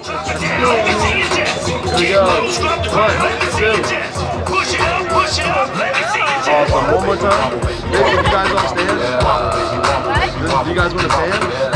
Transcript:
we go. 1, 2. Awesome. One more time. Baby, you guys want to stand? Do you guys want to stand?